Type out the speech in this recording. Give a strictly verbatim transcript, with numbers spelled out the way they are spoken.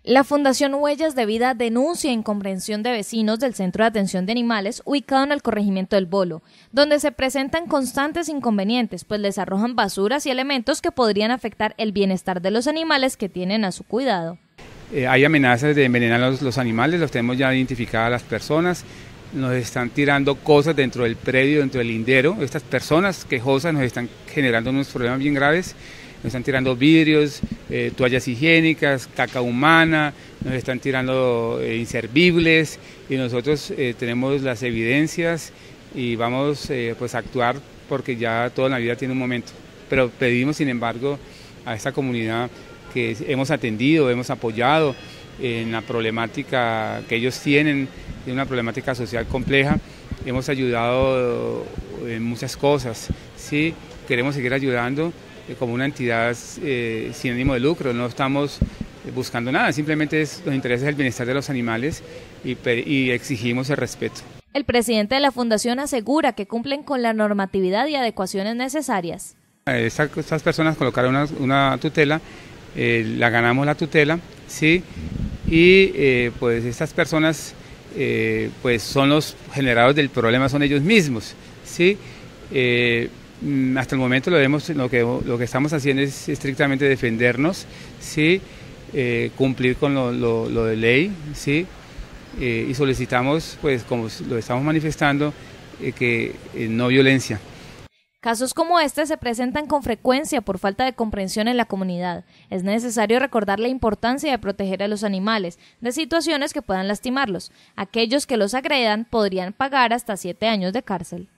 La Fundación Huellas de Vida denuncia incomprensión de vecinos del Centro de Atención de Animales ubicado en el corregimiento del Bolo, donde se presentan constantes inconvenientes, pues les arrojan basuras y elementos que podrían afectar el bienestar de los animales que tienen a su cuidado. Eh, hay amenazas de envenenar los, los animales, los tenemos ya identificadas las personas, nos están tirando cosas dentro del predio, dentro del lindero. Estas personas quejosas nos están generando unos problemas bien graves. Nos están tirando vidrios, eh, toallas higiénicas, caca humana, nos están tirando eh, inservibles y nosotros eh, tenemos las evidencias y vamos eh, pues a actuar porque ya toda la vida tiene un momento. Pero pedimos, sin embargo, a esta comunidad que hemos atendido, hemos apoyado en la problemática que ellos tienen, de una problemática social compleja, hemos ayudado en muchas cosas, ¿sí? Queremos seguir ayudando como una entidad eh, sin ánimo de lucro, no estamos buscando nada, simplemente es, nos interesa el bienestar de los animales y, y exigimos el respeto. El presidente de la Fundación asegura que cumplen con la normatividad y adecuaciones necesarias. Estas, estas personas colocaron una, una tutela, eh, la ganamos la tutela, ¿sí? Y eh, pues estas personas eh, pues son los generadores del problema, son ellos mismos, ¿sí? Eh, Hasta el momento lo, vemos, lo, que, lo que estamos haciendo es estrictamente defendernos, ¿sí? eh, cumplir con lo, lo, lo de ley, ¿sí? eh, y solicitamos, pues como lo estamos manifestando, eh, que eh, no violencia. Casos como este se presentan con frecuencia por falta de comprensión en la comunidad. Es necesario recordar la importancia de proteger a los animales de situaciones que puedan lastimarlos. Aquellos que los agredan podrían pagar hasta siete años de cárcel.